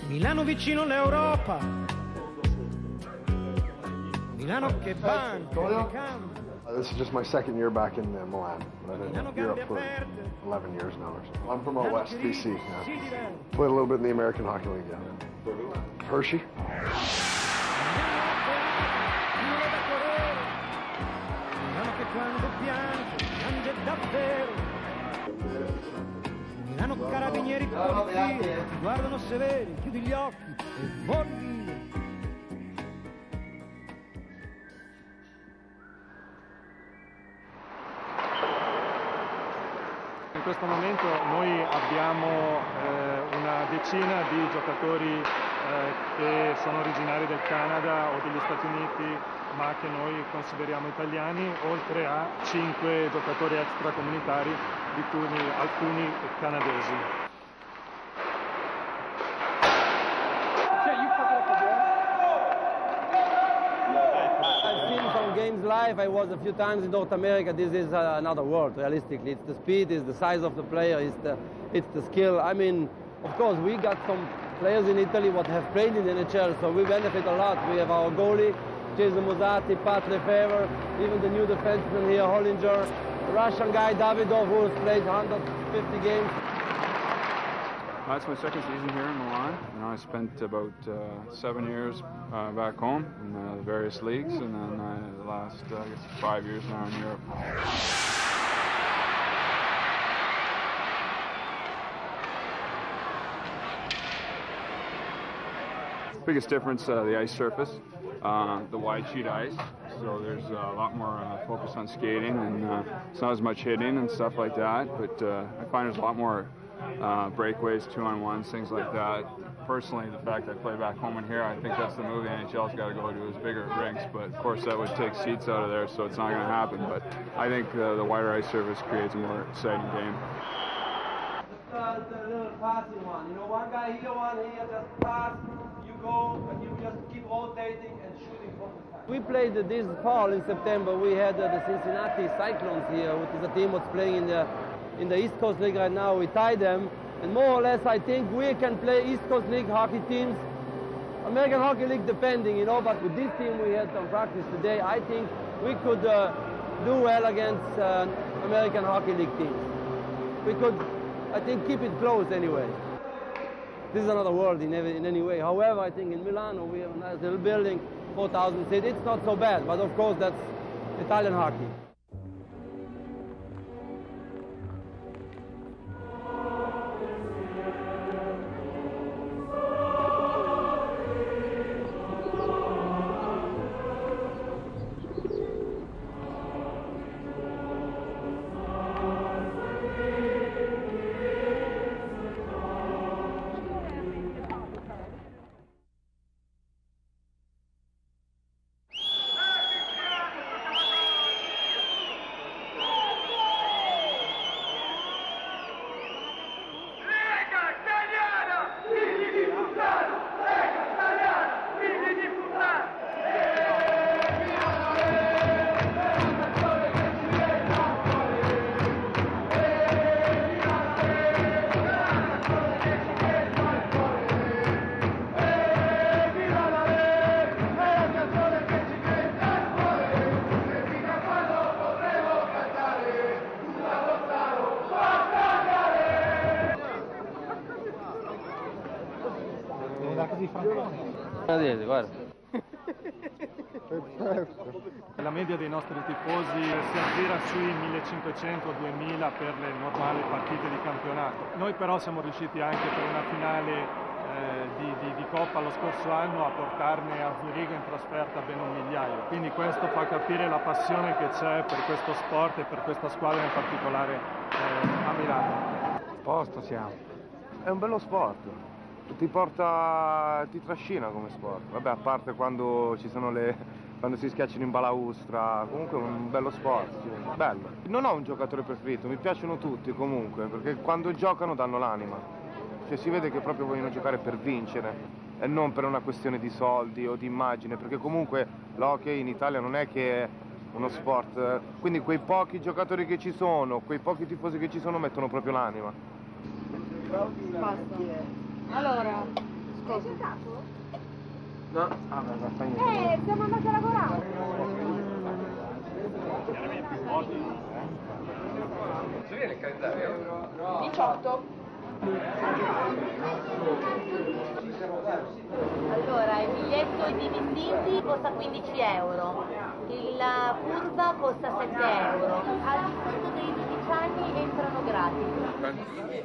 Milano vicino all'Europa, Milano che banca, che cambia. This is just my second year back in Milan. I've been in Europe for 11 years now or so. I'm from out west, BC. Yeah. Played a little bit in the American Hockey League, yeah. Hershey. Milano che quando piange, piange davvero. Milano carabinieri polizia, ti guardano severi, chiudi gli occhi e voli via. In questo momento noi abbiamo una decina di giocatori che sono originari del Canada o degli Stati Uniti, ma che noi consideriamo italiani, oltre a 5 giocatori extracomunitari, di cui alcuni canadesi. Games live. I was a few times in North America. This is another world, realistically. It's the speed, it's the size of the player, it's the skill. I mean, of course, we got some players in Italy what have played in the NHL, so we benefit a lot. We have our goalie, Jason Musati, Pat Lefevre, even the new defenseman here, Hollinger, the Russian guy, Davidov, who has played 150 games. It's my second season here in Milan. I spent about 7 years back home in various leagues, and then the last, I guess, 5 years now in Europe. Biggest difference, the ice surface, the wide sheet ice. So there's a lot more focus on skating, and it's not as much hitting and stuff like that. But I find there's a lot more breakaways, 2-on-1s, things like that. Personally, the fact I play back home and here, I think that's the move the NHL's got to go to, is bigger rinks. But of course, that would take seats out of there, so it's not going to happen. But I think the wider ice surface creates a more exciting game. Just the little passing one. You know, one guy here, one here, just pass. You go, and you just keep rotating and shooting from the side. We played this fall in September. We had the Cincinnati Cyclones here, which is a team that's playing in the East Coast League right now. We tied them, and more or less I think we can play East Coast League hockey teams, American Hockey League depending, you know, but with this team we had some practice today, I think we could do well against American Hockey League teams. We could, I think, keep it close anyway. This is another world in any way. However, I think in Milano we have a nice little building, 4,000 seats. It's not so bad, but of course that's Italian hockey. Guarda. La media dei nostri tifosi si aggira sui 1500-2000 per le normali partite di campionato. Noi però siamo riusciti anche per una finale di Coppa lo scorso anno a portarne a Zurigo in trasferta ben 1 migliaio. Quindi questo fa capire la passione che c'è per questo sport e per questa squadra in particolare a Milano. Posto siamo. È un bello sport. Ti trascina come sport, vabbè, a parte quando si schiacciano in balaustra, comunque è un bello sport, sì, bello. Non ho un giocatore preferito, mi piacciono tutti comunque, perché quando giocano danno l'anima, cioè si vede che proprio vogliono giocare per vincere e non per una questione di soldi o di immagine, perché comunque l'hockey in Italia non è che è uno sport, quindi quei pochi giocatori che ci sono, quei pochi tifosi che ci sono mettono proprio l'anima. Basta. Allora, Hai cercato? No? Ah, beh, fai niente. Siamo andati a lavorare. 18. Allora, il biglietto di distinti costa 15 euro, la curva costa 7 euro, al di sotto dei 12 anni entrano gratis.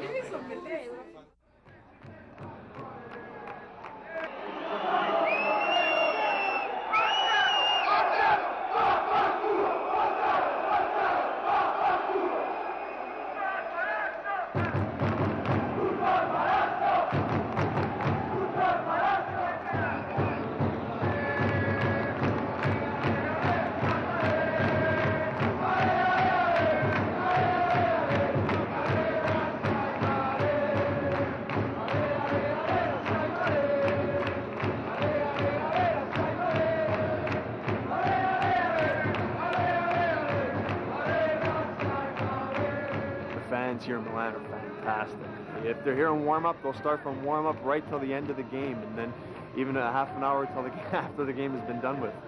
Fans here in Milan are fantastic. If they're here in warm-up, they'll start from warm-up right till the end of the game, and then even a half an hour till after the game has been done with.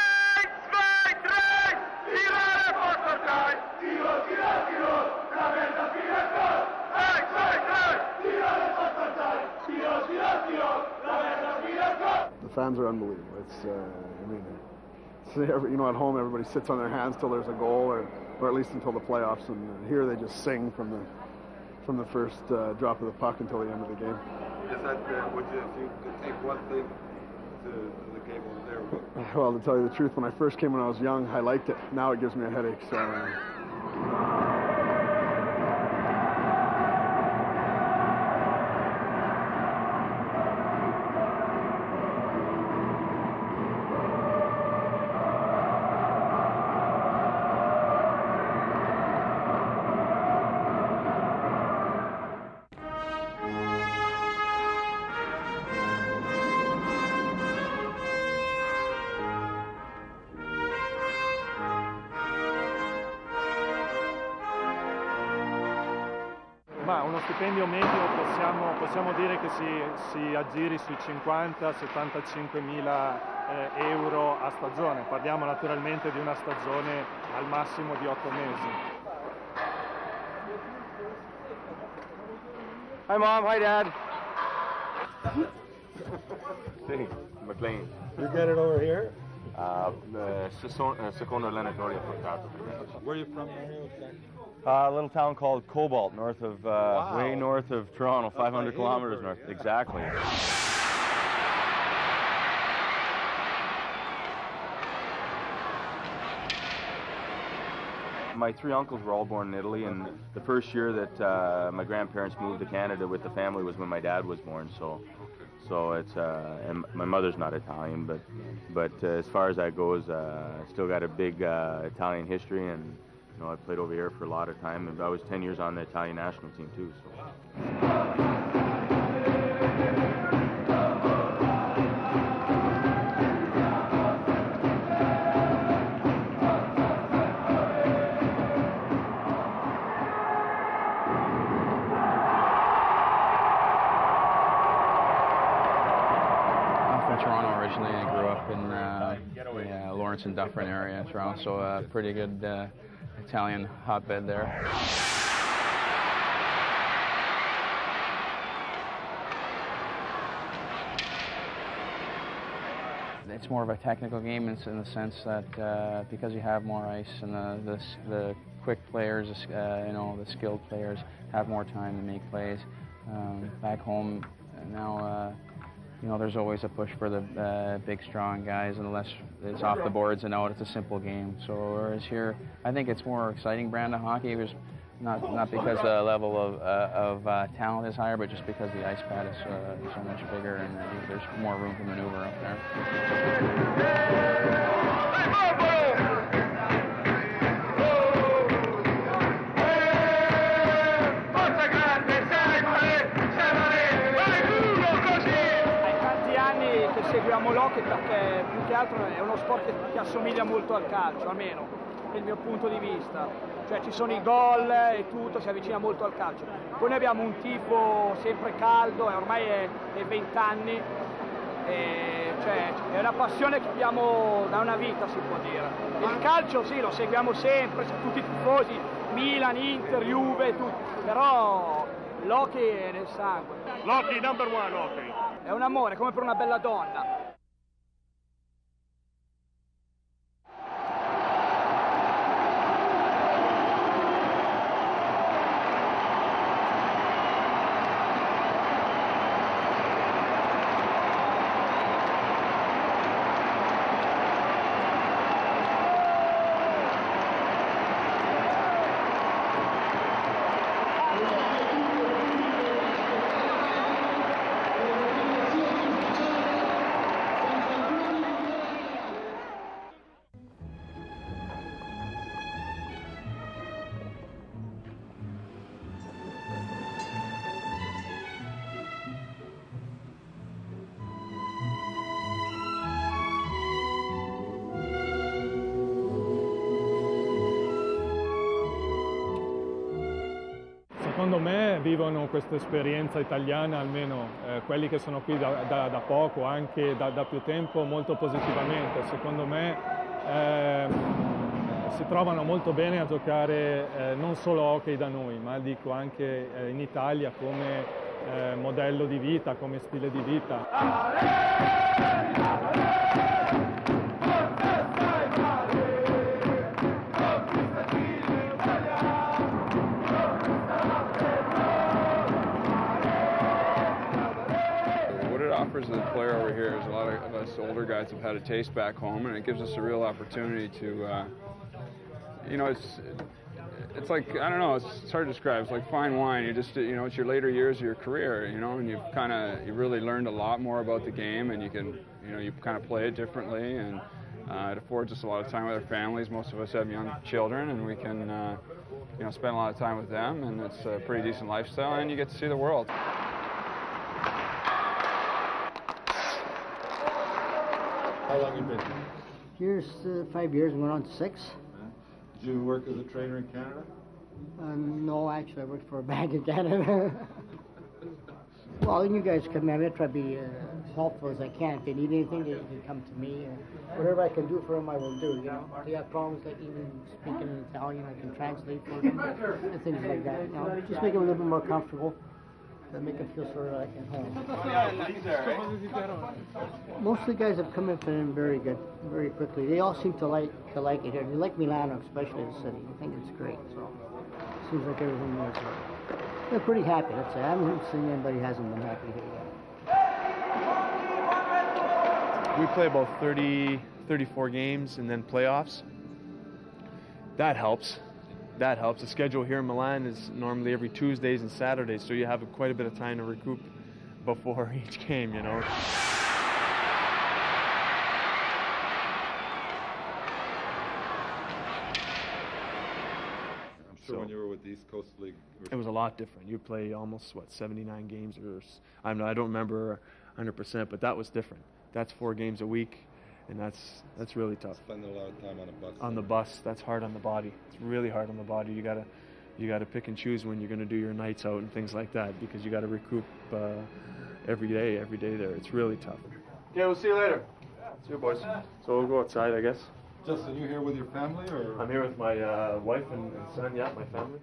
The fans are unbelievable. It's, I mean, you know, at home everybody sits on their hands till there's a goal, or at least until the playoffs, and here they just sing from the first drop of the puck until the end of the game. Is that what you could take one thing to the game over there? Well, to tell you the truth, when I first came when I was young, I liked it. Now it gives me a headache. So. Ma uno stipendio medio possiamo dire che si aggiri sui 50-75 mila euro a stagione. Parliamo naturalmente di una stagione al massimo di 8 mesi. Hi Mom, hi Dad. Hey, McLean. You get it over here? Secondo allenatore portato. Where are you from? A little town called Cobalt, north of, way north of Toronto, 500 kilometers north. Exactly. My three uncles were all born in Italy, and the first year that my grandparents moved to Canada with the family was when my dad was born. So it's and my mother's not Italian, but as far as that goes, still got a big Italian history, and you know I played over here for a lot of time, and I was 10 years on the Italian national team too. So. Toronto originally. I grew up in the Lawrence and Dufferin area, Toronto, so a pretty good Italian hotbed there. It's more of a technical game in the sense that because you have more ice and the quick players, you know, the skilled players have more time to make plays. Back home now. You know, there's always a push for the big, strong guys, and unless it's off the boards and out, it's a simple game. So whereas here, I think it's more exciting brand of hockey. It was not because the level of talent is higher, but just because the ice pad is so much bigger and there's more room for maneuver up there. Seguiamo l'hockey perché più che altro è uno sport che assomiglia molto al calcio, almeno nel mio punto di vista. cioè ci sono i gol e tutto, si avvicina molto al calcio. Poi noi abbiamo un tifo sempre caldo, e ormai è 20 anni, e cioè, è una passione che abbiamo da una vita, si può dire. E il calcio sì, lo seguiamo sempre, tutti i tifosi, Milan, Inter, Juve, tutti, però l'hockey è nel sangue. L'hockey number one, hockey. È un amore, come per una bella donna. Secondo me vivono questa esperienza italiana, almeno quelli che sono qui da poco, anche da più tempo, molto positivamente. Secondo me si trovano molto bene a giocare non solo hockey da noi, ma dico anche in Italia come modello di vita, come stile di vita. Offers the player over here is a lot of us older guys have had a taste back home, and it gives us a real opportunity to, you know, it's like, I don't know, it's hard to describe. It's like fine wine. You just, you know, it's your later years of your career, you know, and you really learned a lot more about the game, and you can, you know, you kind of play it differently, and it affords us a lot of time with our families. Most of us have young children, and we can, you know, spend a lot of time with them, and it's a pretty decent lifestyle, and you get to see the world. How long have you been here? Here's 5 years, went on to 6. Did you work as a trainer in Canada? No, actually, I worked for a bank in Canada. Well, you guys come in, I try to be as helpful as I can. If they need anything, they can come to me. Whatever I can do for them, I will do, you know. If they have problems, like even speaking in Italian, I can translate for them, and things like that, you know. Just make them a little bit more comfortable. That make them feel sort of like at home. Most of the guys have come in and very good, very quickly. They all seem to like it here. They like Milano, especially the city. I think it's great. So it seems like everything is. They're pretty happy. Let's say I haven't seen anybody who hasn't been happy here yet. We play about 34 games and then playoffs. That helps. That helps. The schedule here in Milan is normally every Tuesdays and Saturdays, so you have quite a bit of time to recoup before each game, you know. I'm sure when you were with the East Coast League, it was a lot different. You play almost, 79 games, or I don't remember 100%, but that was different. That's 4 games a week. And that's really tough. Spending a lot of time on a bus. On the bus, that's hard on the body. It's really hard on the body. You gotta pick and choose when you're gonna do your nights out and things like that, because you gotta recoup every day there. It's really tough. Okay, we'll see you later. See you, boys. So we'll go outside, I guess. Justin, you here with your family, or? I'm here with my wife and son. Yeah, my family.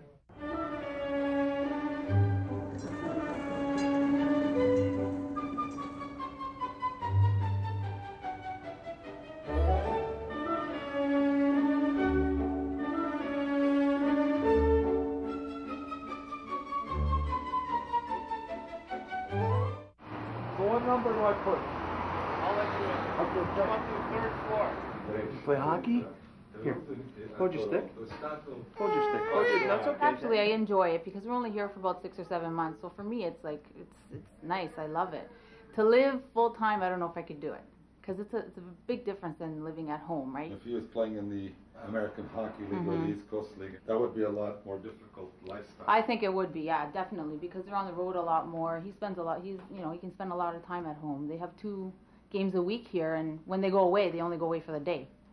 Number do I put? I'll let you in. Okay, Come up to the 3rd floor. You play hockey? Here, hold your stick. Hold your stick. That's okay. Actually, I enjoy it because we're only here for about 6 or 7 months. So for me, it's like it's nice. I love it. To live full time, I don't know if I could do it because it's a big difference than living at home, right? If he was playing in the American Hockey League or the East Coast League, that would be a lot more difficult lifestyle. I think it would be, yeah, definitely, because they're on the road a lot more. He spends a lot. He can spend a lot of time at home. They have 2 games a week here, and when they go away, they only go away for the day.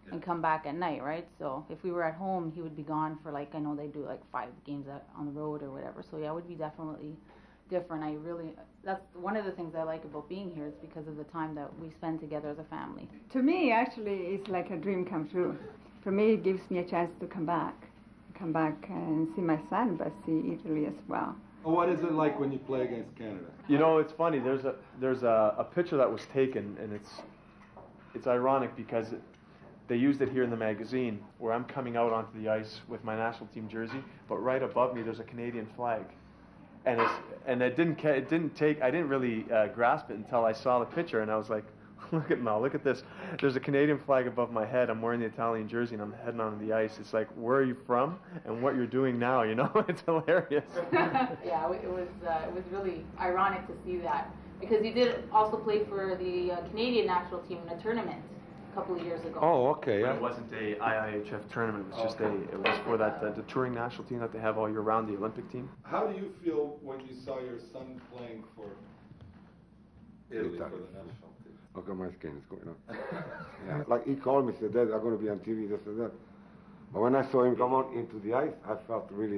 and come back at night, right? So if we were at home, he would be gone for like, I know they do like 5 games on the road or whatever. So yeah, it would be definitely different. That's one of the things I like about being here is because of the time that we spend together as a family. To me, actually, it's like a dream come true. For me, it gives me a chance to come back and see my son, but see Italy as well. What is it like when you play against Canada? You know, it's funny. There's a picture that was taken, and it's ironic because they used it here in the magazine where I'm coming out onto the ice with my national team jersey, but right above me there's a Canadian flag, and I didn't really grasp it until I saw the picture, and I was like, look at this. There's a Canadian flag above my head. I'm wearing the Italian jersey, and I'm heading onto the ice. It's like, where are you from and what you're doing now, you know? It's hilarious. Yeah, it was really ironic to see that, because he did also play for the Canadian national team in a tournament a couple of years ago. Oh, okay. But Yeah. it wasn't a IIHF tournament. It was just it was for that the touring national team that they have all year round, the Olympic team. How do you feel when you saw your son playing for Italy for the national team? Okay, my skin is going up. Yeah. Like he called me, said, Dad, I'm going to be on TV, this and that. But when I saw him come out into the ice, I felt really,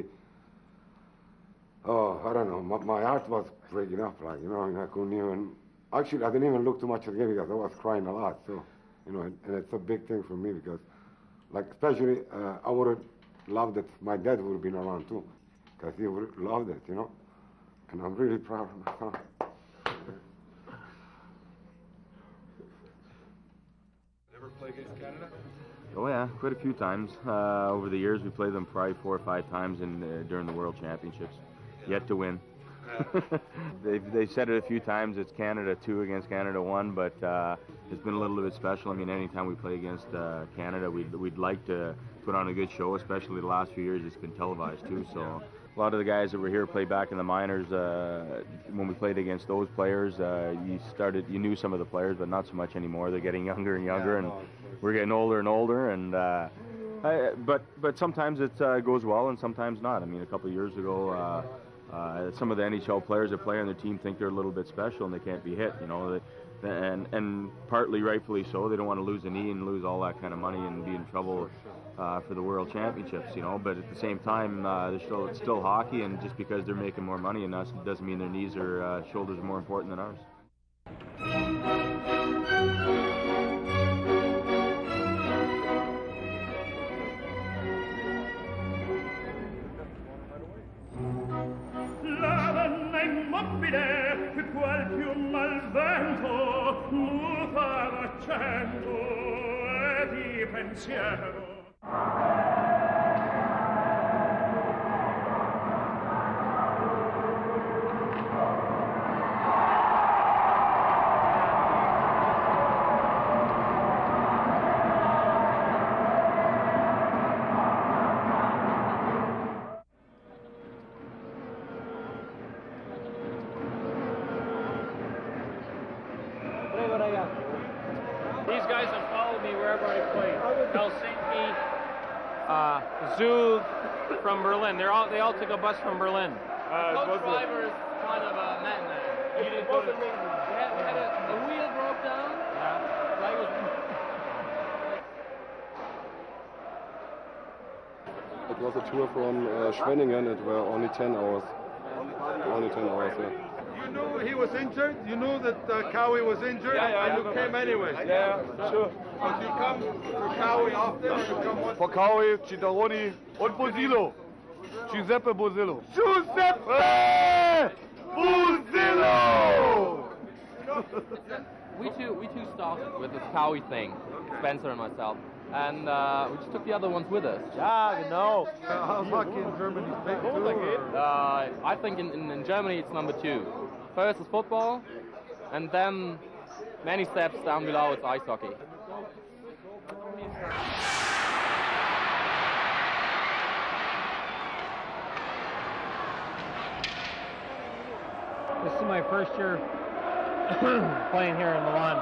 I don't know, my heart was breaking up, like, you know, and I couldn't even, actually, I didn't even look too much at the game because I was crying a lot, so, you know, and it's a big thing for me because, like, especially, I would have loved it, my dad would have been around too, because he would have loved it, you know, and I'm really proud of my son. Play against Canada? Oh yeah, quite a few times. Over the years, we played them probably 4 or 5 times during the World Championships. Yet to win. They've said it a few times. It's Canada 2 against Canada 1, but it's been a little bit special. I mean, anytime we play against Canada, we'd like to put on a good show. Especially the last few years, it's been televised too. So a lot of the guys that were here played back in the minors. When we played against those players, you knew some of the players, but not so much anymore. They're getting younger and younger, and we're getting older and older. And but sometimes it goes well, and sometimes not. I mean, a couple of years ago, some of the NHL players that play on their team think they're a little bit special and they can't be hit. You know, and partly rightfully so. They don't want to lose a knee and lose all that kind of money and be in trouble for the World Championships, you know. But at the same time, it's still hockey, and just because they're making more money than us doesn't mean their knees or shoulders are more important than ours. La donna immobile, qual piuma al vento, muta d'accento e di pensiero. These guys have followed me wherever I play. Helsinki, Zug, from Berlin. They all took a bus from Berlin. Coach driver is kind of a madman. He didn't go to the wheel broke down. It was a tour from Schwenningen. It were only 10 hours. Only 10 hours, yeah. You knew he was injured? You knew that Cowie was injured? And you came anyway? Yeah, sure. But you come for Cowie often, or you come once? For Cowie, Citaroni und Bosillo. Giuseppe Bosillo. Giuseppe Bosillo! We two started with this Cowie thing, Spencer and myself, and we just took the other ones with us. Yeah, genau. How's hockey in Germany? Big too, I think in Germany it's number 2. First is football, and then many steps down below it's ice hockey. This is my first year playing here in Milan.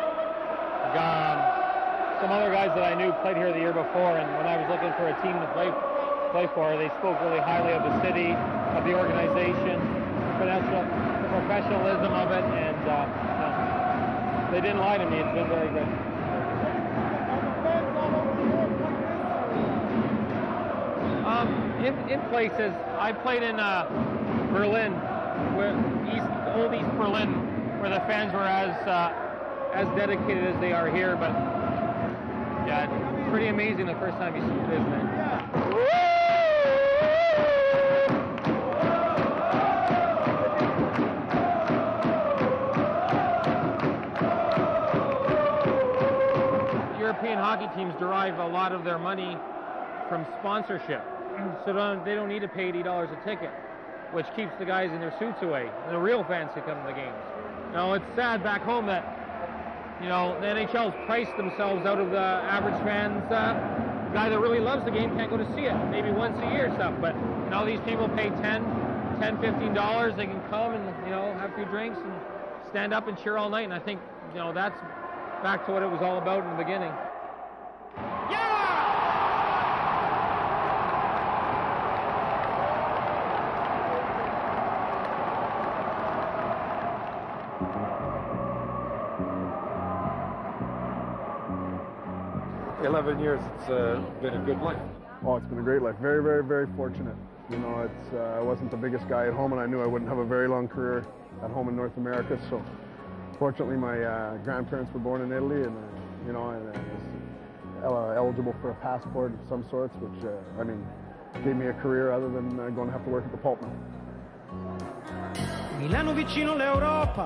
Some other guys that I knew played here the year before, and when I was looking for a team to play for, they spoke really highly of the city, of the organization, the professionalism of it, and they didn't lie to me. It's been very good. in places. I played in Berlin, old East Berlin, where the fans were as dedicated as they are here. But yeah, it's pretty amazing the first time you see it, isn't it? European hockey teams derive a lot of their money from sponsorship, so they don't need to pay $80 a ticket, which keeps the guys in their suits away, and the real fans can come to the games. Now, it's sad back home that, you know, the NHL's priced themselves out of the average fans. The guy that really loves the game can't go to see it, maybe once a year stuff, but you know, these people pay $10, $15, they can come and, you know, have a few drinks and stand up and cheer all night, and I think, you know, that's back to what it was all about in the beginning. 11 years, it's been a good life. Oh, it's been a great life. Very, very, very fortunate. You know, I wasn't the biggest guy at home, and I knew I wouldn't have a very long career at home in North America. So, fortunately, my grandparents were born in Italy, and you know, I was eligible for a passport of some sorts, which I mean, gave me a career other than going to have to work at the pulp mill. Milano vicino all'Europa.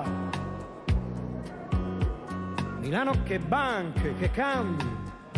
Milano che banche, che cambi.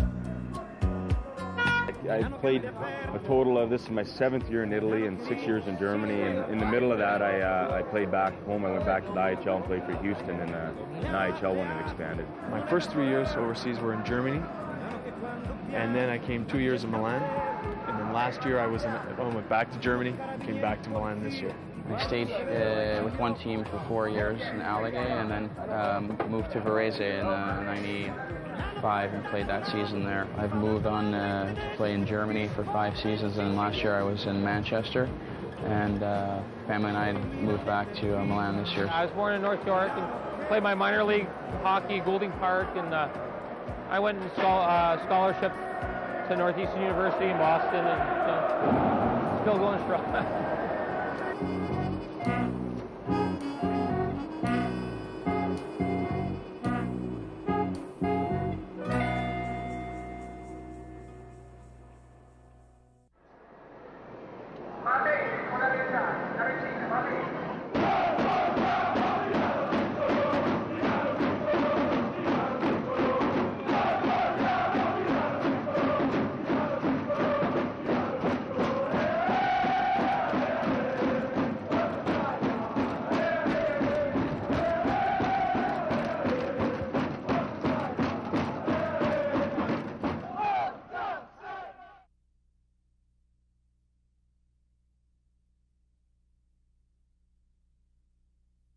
I played a total of, this is my 7th year in Italy and 6 years in Germany, and in the middle of that I played back home. I went back to the IHL and played for Houston in an IHL when it expanded. My first 3 years overseas were in Germany, and then I came 2 years in Milan, and then last year I went back to Germany and came back to Milan this year. I stayed with one team for 4 years in Alleghe, and then moved to Varese in '95 and played that season there. I've moved on to play in Germany for 5 seasons, and last year I was in Manchester, and family and I moved back to Milan this year. I was born in North York and played my minor league hockey at Goulding Park, and I went in scholarship to Northeastern University in Boston, and still going strong.